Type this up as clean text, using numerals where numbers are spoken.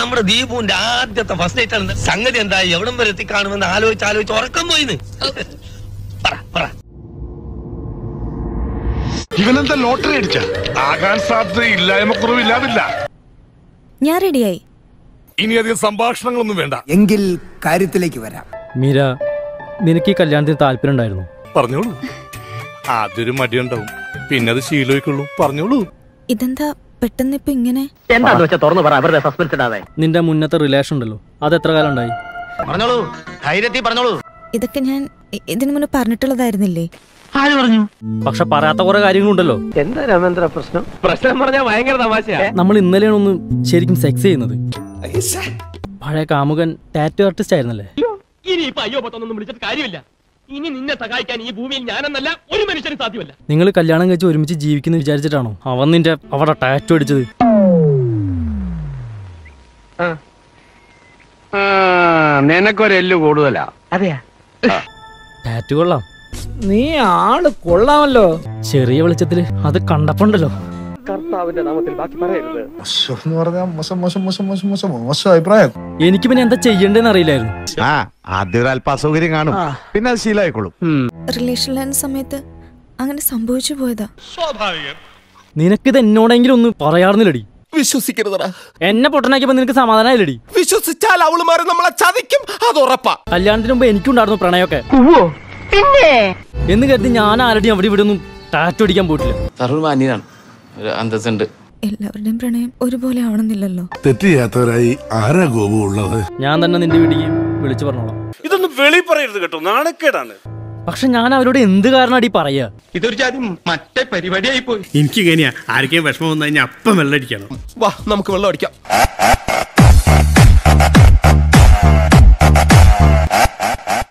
നമ്മുടെ ദീപുവിന്റെ ആദ്യത്തെ first night ആണ്. സംഗതി എന്തായി എവിടം വരെ എത്തിക്കാണുമെന്ന് ആലോചിച്ച് ഉറക്കം പോയിന്ന്. ഇവനെന്താ ലോട്ടറി അടിച്ച? ആകാൻ സാധ്യതയില്ലായ്മക്കുറവില്ലാതില്ല. ഞാൻ റെഡിയായി. ഇനി അധികം സംഭാഷണങ്ങളൊന്നും വേണ്ട. എങ്കിൽ കാര്യത്തിലേക്ക് വരാം. മീര, നിനക്ക് ഈ കല്യാണത്തിന് താല്പര്യം ഉണ്ടായിരുന്നു? പറഞ്ഞോളൂ. ആദ്യൊരു മടിയുണ്ടാവും, പിന്നെ അത് ശീലമായിക്കൊള്ളൂ. പറഞ്ഞോളൂ. ഇതെന്താ പെട്ടെന്ന് ഇപ്പൊ ഇങ്ങനെ? എന്താന്ന് വെച്ചാ തുറന്നു പറ, അവരുടെ സസ്പെൻസ് ഇടാതെ. നിന്റെ മുന്നത്തെ റിലേഷൻ ഉണ്ടല്ലോ, അത് എത്ര കാലം ഉണ്ടായി? പറഞ്ഞോളൂ, ധൈര്യത്തിൽ പറഞ്ഞോളൂ. ഇതൊക്കെ ഞാൻ ഇതിനു മുന്നേ പറഞ്ഞിട്ടുള്ളതായിരുന്നില്ലേ? ആര് പറഞ്ഞു? പക്ഷെ പറയാത്ത കുറെ കാര്യങ്ങളുണ്ടല്ലോ. എന്താ രാമേന്ദ്ര പ്രശ്നം? പ്രശ്നം പറഞ്ഞാൽ ഭയങ്കര തമാശയാ. നമ്മൾ ഇന്നലെയാണ് ഒന്ന് ശരിക്കും സെക്സ് ചെയ്യുന്നത്. പഴയ കാമുകൻ ടാറ്റു ആർട്ടിസ്റ്റ് ആയിരുന്നല്ലേ? ഇനി ഇപ്പൊ അയ്യോ പത്തൊന്നും വിളിച്ചിട്ട് കാര്യമില്ല. ഇനി നിന്നെ സഹായിക്കാൻ ഈ ഭൂമിയിൽ ഞാനെന്നല്ല ഒരു മനുഷ്യനും സാധ്യമല്ല. നിങ്ങൾ കല്യാണം കഴിച്ച് ഒരുമിച്ച് ജീവിക്കുന്ന വിചാരിച്ചിട്ടാണോ അവൻ നിന്റെ അവിടെ ടാറ്റു അടിച്ചത്? നിനക്കൊരെല്ലു കൂടുതലാ. അതെയാ? ടാറ്റു കൊള്ളാം. നീ ആള് കൊള്ളാമല്ലോ. ചെറിയ വെളിച്ചത്തില് അത് കണ്ടപ്പോണ്ടല്ലോ. കർത്താവിന്റെ നാമത്തിൽ ബാക്കി പറയരുത്. അഭിപ്രായം. എനിക്ക് പിന്നെ എന്താ ചെയ്യണ്ടെന്ന് അറിയില്ലായിരുന്നു. ആദ്യം അല്പ അസൗകര്യം കാണും, പിന്നെ അത് ശീലമായിക്കോളും. റിലേഷനിലായിരുന്ന സമയത്ത് അങ്ങനെ സംഭവിച്ചു പോയതാ. സ്വാഭാവികം. നിനക്കിത് എന്നോടെങ്കിലും ഒന്ന് പറയാറുന്നില്ലടി. വിശ്വസിക്കരുതടാ. എന്നെ പൊട്ടനാക്കിയപ്പോ നിനക്ക് സമാധാനമില്ലടി. വിശ്വസിച്ചാൽ അവളുമാരെ നമ്മളെ ചതിക്കും, അത് ഉറപ്പാ. കല്യാണത്തിന് മുമ്പ് എനിക്കുണ്ടായിരുന്നു പ്രണയമൊക്കെ. എന്ന് കരുതി ഞാൻ ആരുടെ അവിടെ ഇവിടെ ഒന്നും ടാറ്റു അടിക്കാൻ പോയിട്ടില്ല. എല്ലാവരുടെയും പ്രണയം ഒരുപോലെ ആവണമെന്നില്ലല്ലോ. തെറ്റ് ചെയ്യാത്തവരായി ആരാ ഗോപു ഉള്ളത്? ഞാൻ തന്നെ നിന്റെ വീട്ടിലേക്ക് വിളിച്ചു പറഞ്ഞോളാം. ഇതൊന്നും വെളി പറയരുത് കേട്ടോ, നാണക്കേടാണ്. പക്ഷെ ഞാൻ അവരോട് എന്ത് കാരണമാടി പറയാ? ഇതൊരു ജാതി മറ്റേ പരിപാടിയായി പോയി. എനിക്ക് ഇങ്ങനെയാ, ആർക്കെയും വിഷമം വന്നു കഴിഞ്ഞാൽ അപ്പം വെള്ളം അടിക്കണം. വാ നമുക്ക് വെള്ളം അടിക്കാം.